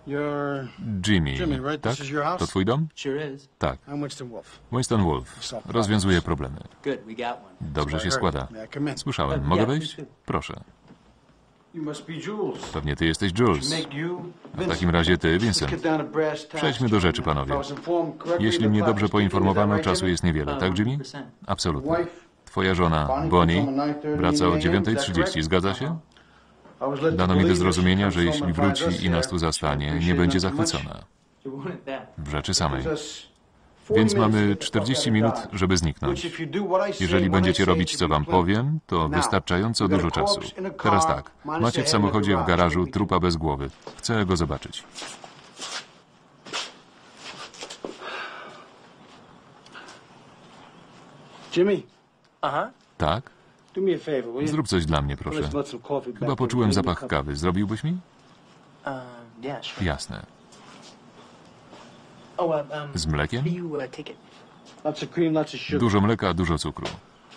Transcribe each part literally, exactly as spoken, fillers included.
Jimmy, tak? To twój dom? Tak. Winston Wolf. Rozwiązuje problemy. Dobrze się składa. Słyszałem. Mogę wejść? Proszę. Pewnie ty jesteś Jules. W takim razie ty, Vincent. Przejdźmy do rzeczy, panowie. Jeśli mnie dobrze poinformowano, czasu jest niewiele, tak, Jimmy? Absolutnie. Twoja żona, Bonnie, wraca o dziewiątej trzydzieści, zgadza się? Dano mi do zrozumienia, że jeśli wróci i nas tu zastanie, nie będzie zachwycona. W rzeczy samej. Więc mamy czterdzieści minut, żeby zniknąć. Jeżeli będziecie robić, co wam powiem, to wystarczająco dużo czasu. Teraz tak, macie w samochodzie w garażu trupa bez głowy. Chcę go zobaczyć. Jimmy? Tak? Zrób coś dla mnie, proszę. Chyba poczułem zapach kawy. Zrobiłbyś mi? Jasne. Z mlekiem? Dużo mleka, dużo cukru.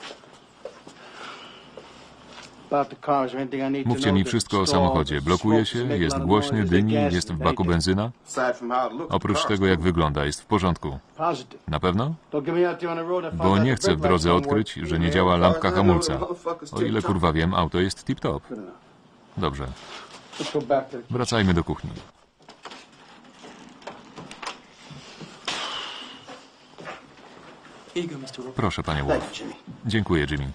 Mówcie mi wszystko o samochodzie. Blokuje się, jest głośny, dymi, jest w baku benzyna? Oprócz tego, jak wygląda, jest w porządku. Na pewno? Bo nie chcę w drodze odkryć, że nie działa lampka hamulca. O ile kurwa wiem, auto jest tip-top. Dobrze. Wracajmy do kuchni. Proszę, panie Wolf. Dziękuję, Jimmy.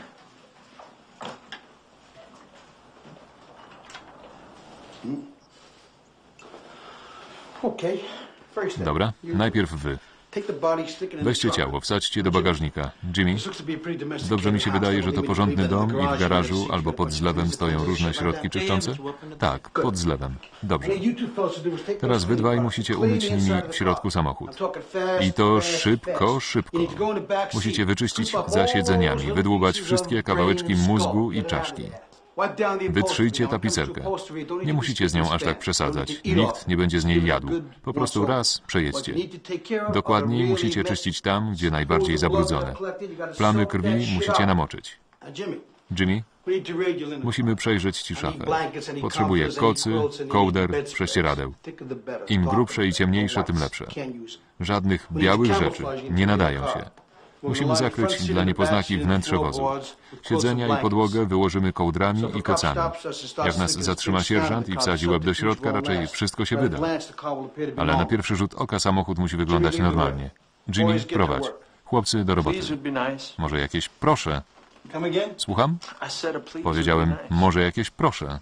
Dobra, najpierw wy. Weźcie ciało, wsadźcie do bagażnika. Jimmy, dobrze mi się wydaje, że to porządny dom i w garażu albo pod zlewem stoją różne środki czyszczące? Tak, pod zlewem. Dobrze. Teraz wy dwaj musicie umyć nimi w środku samochód. I to szybko, szybko. Musicie wyczyścić za siedzeniami, wydłubać wszystkie kawałeczki mózgu i czaszki. Wytrzyjcie tapicerkę. Nie musicie z nią aż tak przesadzać. Nikt nie będzie z niej jadł. Po prostu raz przejedźcie. Dokładniej musicie czyścić tam, gdzie najbardziej zabrudzone. Plamy krwi musicie namoczyć. Jimmy, musimy przejrzeć ci szafę. Potrzebuję kocy, kołder, prześcieradeł. Im grubsze i ciemniejsze, tym lepsze. Żadnych białych rzeczy. Nie nadają się. Musimy zakryć dla niepoznaki wnętrze wozu. Siedzenia i podłogę wyłożymy kołdrami i kocami. Jak nas zatrzyma sierżant i wsadzi łeb do środka, raczej wszystko się wyda. Ale na pierwszy rzut oka samochód musi wyglądać normalnie. Jimmy, prowadź. Chłopcy, do roboty. Może jakieś proszę? Słucham? Powiedziałem, może jakieś proszę.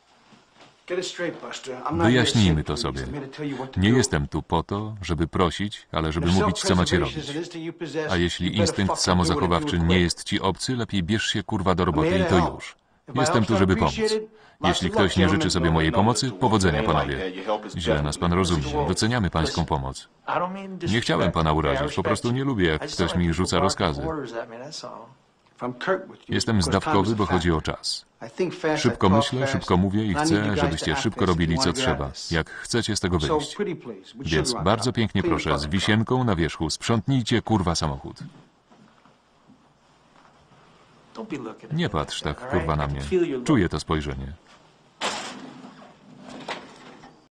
Wyjaśnijmy to sobie. Nie jestem tu po to, żeby prosić, ale żeby mówić, co macie robić. A jeśli instynkt samozachowawczy nie jest ci obcy, lepiej bierz się kurwa do roboty i to już. Jestem tu, żeby pomóc. Jeśli ktoś nie życzy sobie mojej pomocy, powodzenia, panowie. Źle nas pan rozumie. Doceniamy pańską pomoc. Nie chciałem pana urazić, po prostu nie lubię, jak ktoś mi rzuca rozkazy. Jestem zdawkowy, bo chodzi o czas. Szybko myślę, szybko mówię i chcę, żebyście szybko robili, co trzeba, jak chcecie z tego wyjść. Więc bardzo pięknie proszę, z wisienką na wierzchu, sprzątnijcie kurwa samochód. Nie patrz tak kurwa na mnie. Czuję to spojrzenie.